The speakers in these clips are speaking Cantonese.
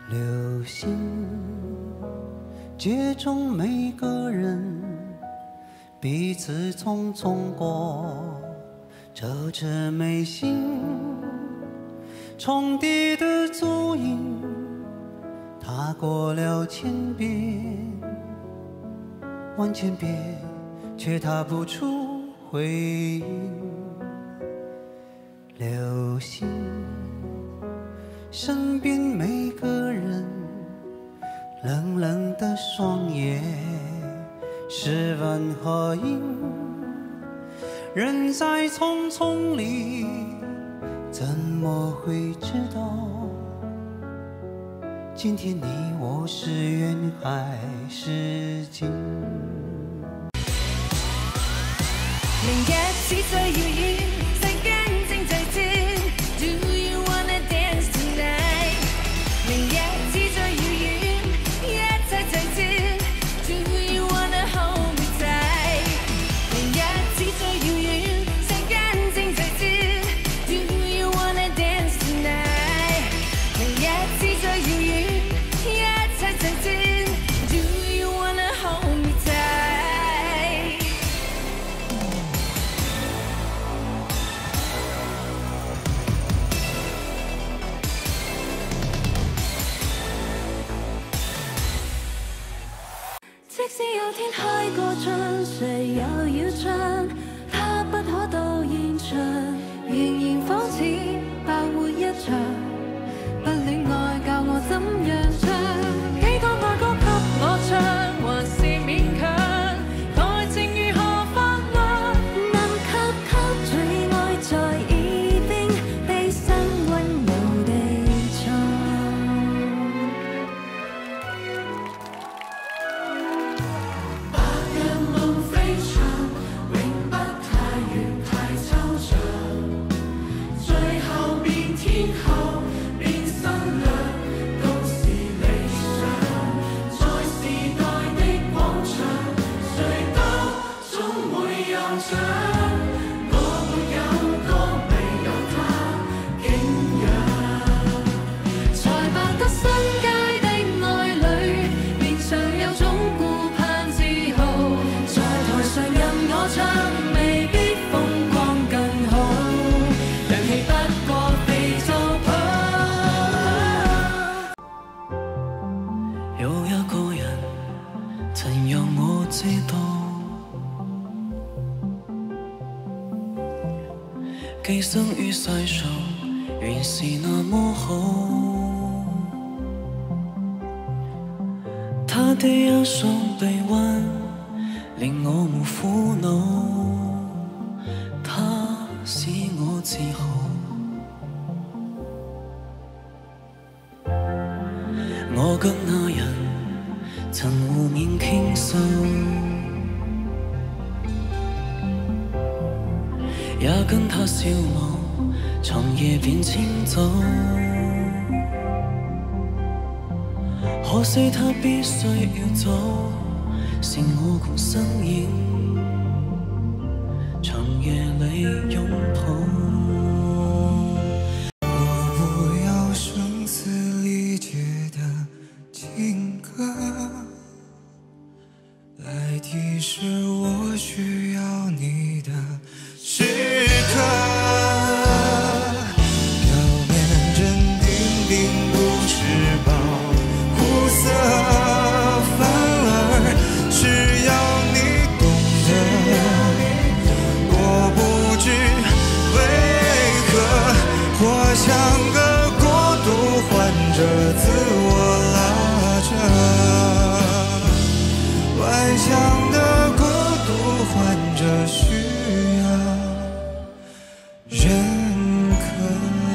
流星街中每个人彼此匆匆过，折着眉心重叠的足印，踏过了千遍万千遍，却踏不出回音。流星身边每个人冷冷的双眼是问和应，人在匆匆里怎么会知道今天你我是缘还是近？ 明日只需遙遠，世間正在轉。Do you wanna dance tonight？ 明日只需遙遠，一切在轉。Do you wanna hold me tight？ 明日只需遙遠，世間正在轉。Do you wanna dance tonight？ 明日只需遙遠，一切在轉。Do you wanna hold me tight？ 即使有天開過窗，誰又要將它不可到現場，仍然仿似白活一場。不戀愛教我怎樣唱，幾多愛歌給我唱，還是勉強。愛情如何發亮？能給最愛在耳邊，低聲溫柔地唱。寄生於世上，原是那麼好。他的一雙臂彎，令我無苦惱。他使我自豪。我跟那人曾互勉傾訴。也跟他笑望，長夜便遷走。可惜他必須要走，剩我共身影，長夜裏擁抱。 我不要聲嘶力竭的情歌，來提示我需要你的時刻，表面鎮定並不是保護色，反而是要你懂得。我不知為何，我像個過度患者，自我拉着，幻想的過度患者需認可。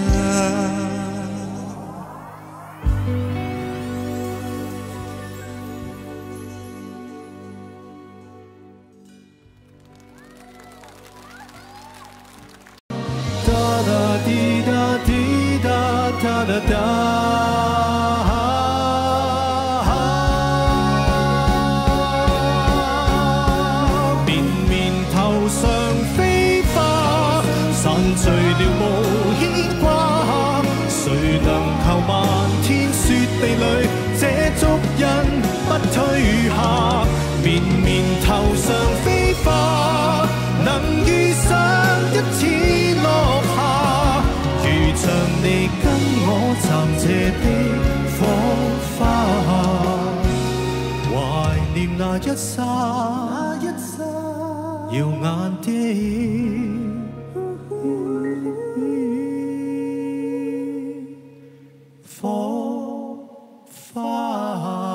哒哒滴答滴答哒哒哒。綿綿頭上飛花，散聚了無牽掛。誰能求漫天雪地裏？ 那一刹，耀眼的火花。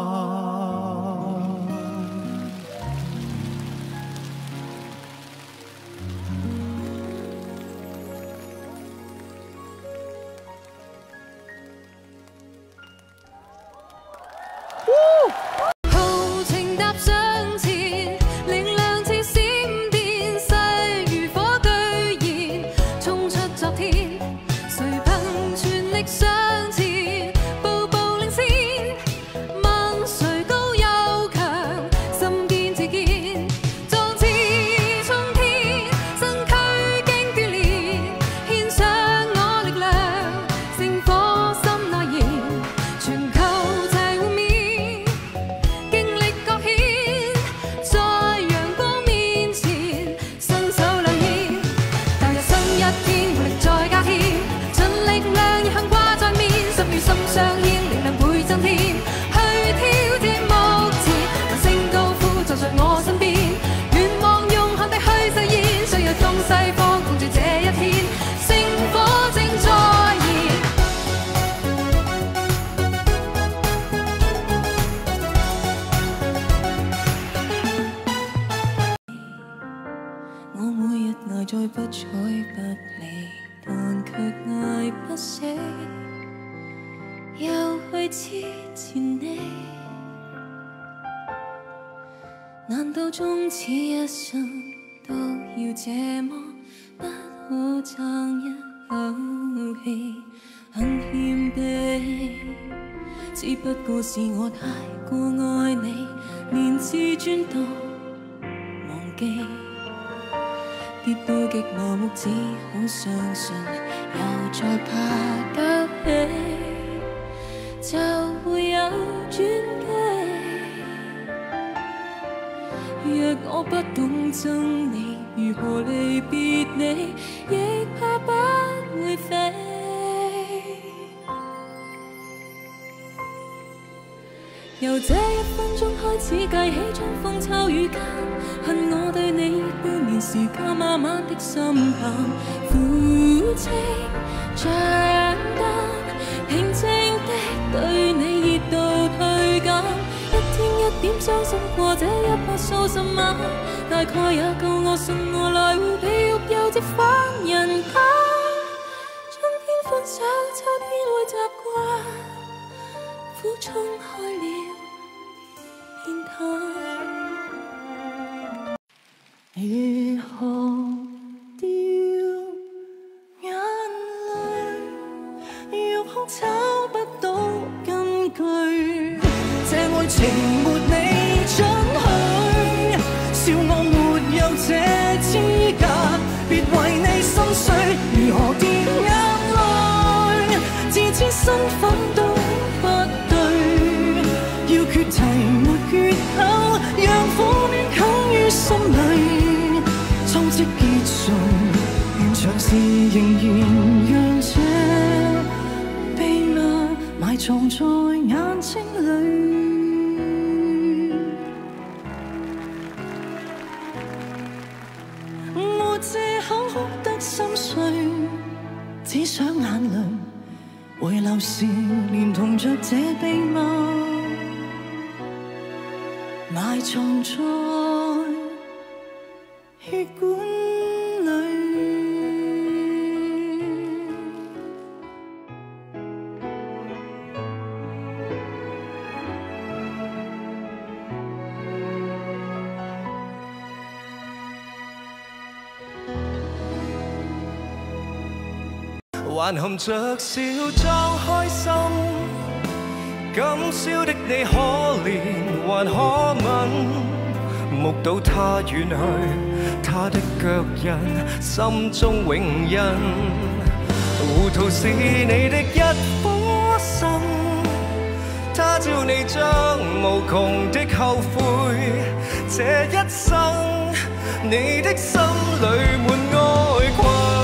豪情踏上前，靈亮似閃電，勢如火炬燃，衝出昨天。誰憑全力上前，步步領先？問誰高又強，心堅自堅，壯志衝天，身軀經鍛鍊，獻上我力量，聖火心內燃，全球齊換面。經歷各顯，在陽光面前，伸手兩牽，踏入新一天，活力再加添，盡力量逆行掛在面，心與心相牽，力量倍增添，去挑戰目前，萬星高呼就在我身邊，願望用恆地去實現，需要東西方共住這一天，聖火正在燃。我每日捱在不睬不理，但卻捱不死，又去痴纏你。難道終此一生都要這麼不可爭一口氣？很謙卑，只不過是我太過愛你，連自尊都忘記。跌到極麻木，只好相信，又再爬得起，就會有轉機。若我不懂憎你，如何離別你，亦怕不會飛。由這一分鐘開始計起，將風秋雨間，恨我對你半年時間慢慢的心淡，苦清像燈，平靜的對你熱度退減，一天一點傷心過這一百數十晚，大概也夠我信我來回地獄又折返人間。春天分手，秋天會習慣，苦衝開了面癱。如何掉眼淚，欲哭找不到根據，這愛情沒你准許，笑我沒有這資格，別為你心碎，如何掉眼淚，自知身份都不對，要決堤沒缺口，讓苦面啃於心裏。衝擊結束，現場是仍然讓這秘密埋藏在眼睛裏。沒藉口哭得心碎，只想眼淚回流時，連同着這秘密埋藏在血管裏。 還含着笑裝開心，今宵的你可憐還可吻，目睹他遠去，他的腳印心中永印，糊塗是你的一顆心，他朝你將無窮的後悔，這一生你的心裏滿愛困。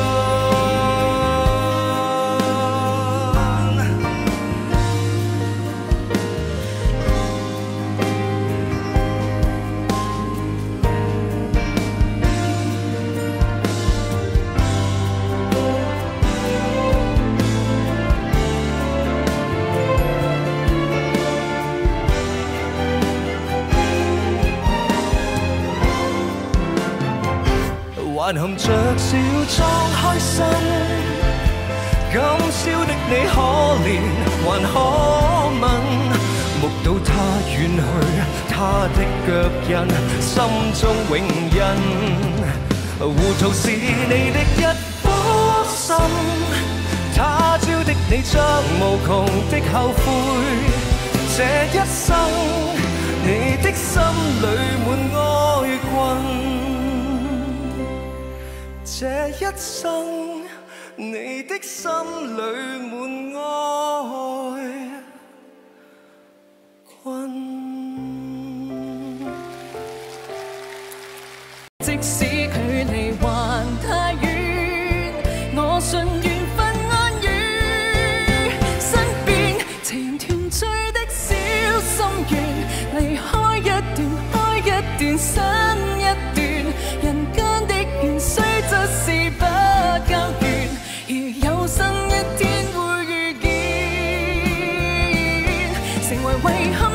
還含着笑裝開心。今宵的你可憐還可問，目睹他遠去，他的腳印心中永印。糊塗是你的一顆心，他朝的你將無窮的後悔。這一生你的心裏滿愛困，這一生你的心裏滿愛困。 即使距離還太遠，我信緣分安於身邊。情團聚的小心願，離開一段，開一段，新一段。人間的緣雖則是不夠圓，而有生一天會遇見，成為遺憾。